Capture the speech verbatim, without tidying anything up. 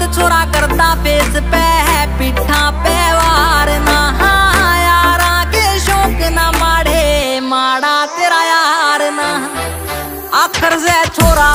छोरा करता फेस पे है पिठा पे वार ना यारा के शौक ना माड़े माड़ा तेरा यार ना आखर से छोरा